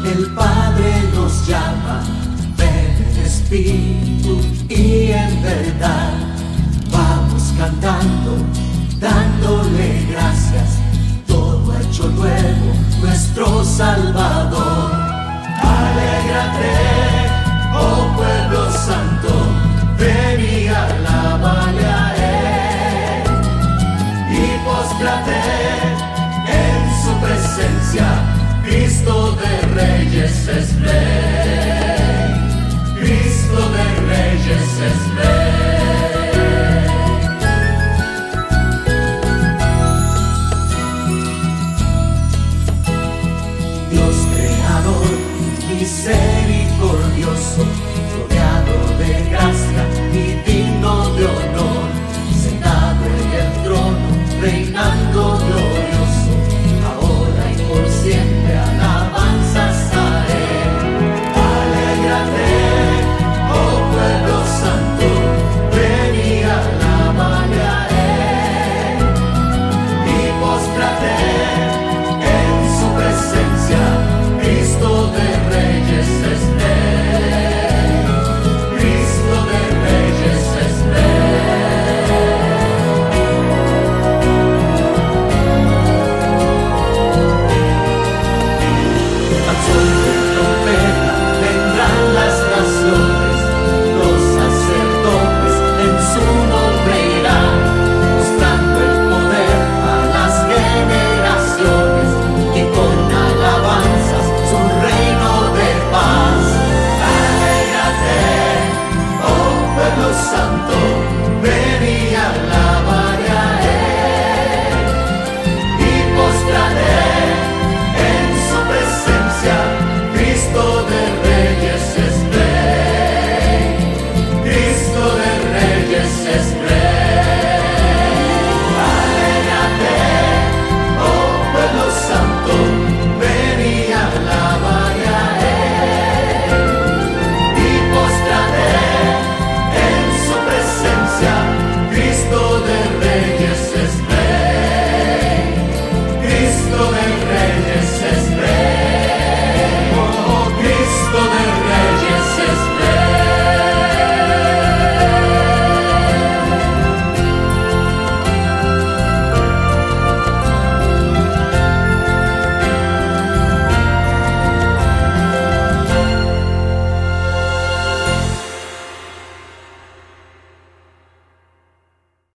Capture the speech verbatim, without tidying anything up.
El Padre nos llama, ven en espíritu y en verdad. Vamos cantando, dándole gracias, todo hecho nuevo, nuestro Salvador. Alégrate, oh pueblo santo, ven y alábale a Él, y póstrate en su presencia. Cristo de Reyes es Rey, Cristo de Reyes es Rey. Dios creador, misericordioso, rodeado de gracia y digno de honor, sentado en el trono, reinando glorioso, ahora y por siempre alabanzas a Él. Alégrate, oh pueblo santo, ven y alábale a Él, y póstrate en su presencia. Cristo de Reyes es Rey, Cristo de Reyes es Rey. Al sol